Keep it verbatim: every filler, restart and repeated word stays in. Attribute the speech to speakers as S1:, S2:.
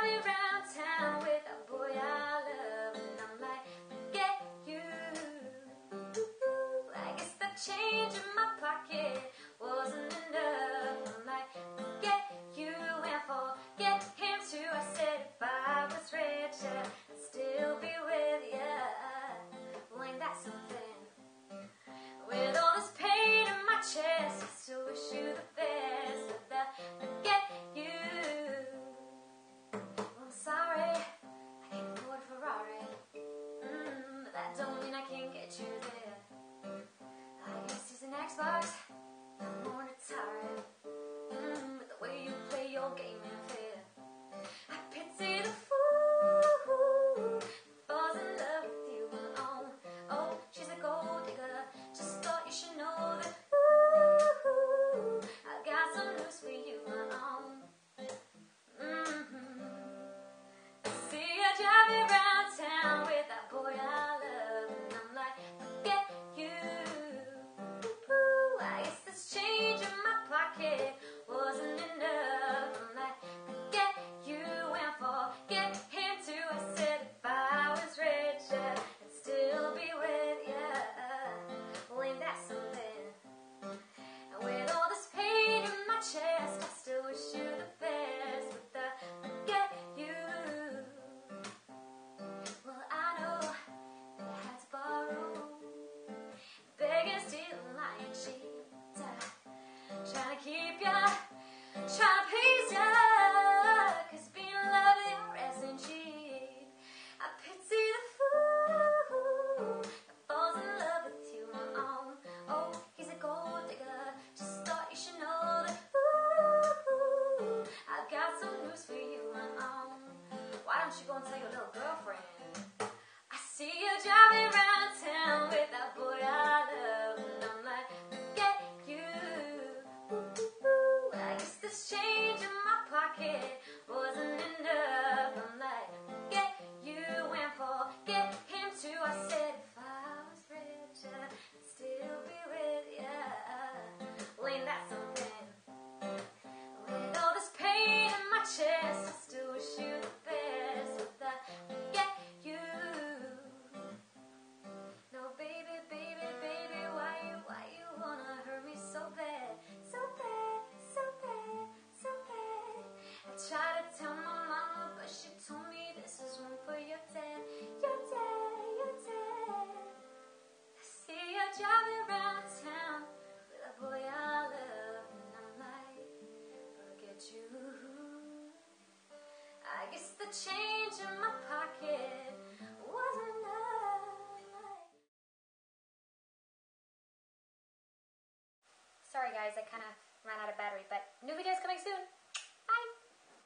S1: driving around town with a boy I love, and I'm like, forget you. I guess the change in my pocket wasn't enough. I'm like, forget you and forget him too. I said if I was rich, I'd still be with you. Well, ain't that something? With all this pain in my chest, I still wish you the best. But the forget you. Well, I'm sorry, I can't afford a Ferrari, mm, but that don't mean I can't get you there. I guess he's an Xbox, I'm more Atari, mm, but the way you play your game ain't fair. I pity the fool who falls in love with you alone. Oh, she's a gold digger, just thought you should know that. Ooh, I got some news for you, my own. Mm-hmm. I see you driving around town with that boy I love, and I'm like, forget you. Ooh, I guess this change in my pocket wasn't enough. I'm like, forget you and forget him too. I said if I was rich, I'd still be with you. Well, ain't that something? And with all this pain in my chest, I still wish you the best. But the forget you. Well, I know that I had to borrow, begging, stealing, lying, cheat, trying to keep ya, trying to please ya, 'cause being lovely or isn't cheap. I pity the fool that falls in love with you, my own. Oh, he's a gold digger, just thought you should know that. Ooh, I got some news for you, my own. Why don't you go and tell your little girlfriend? I see you driving around town with that boy I love, and I'm like, forget you. Ooh, I guess this change in my pocket wasn't enough. I'm like, forget you and forget him too. I said if I was rich, I'd still be with ya. Well, ain't that something? With all this pain in my chest, I still wish you the best. But that forget you. No, baby, baby, baby, why you, why you wanna hurt me so bad, so bad, so bad, so bad? I tried to tell my mama, but she told me this is one for your dad, your dad, your dad. I see you driving around town with a boy I love, and I'm like, forget you. I guess the change in my pocket wasn't enough. Sorry guys, I kind of ran out of battery, but new videos coming soon.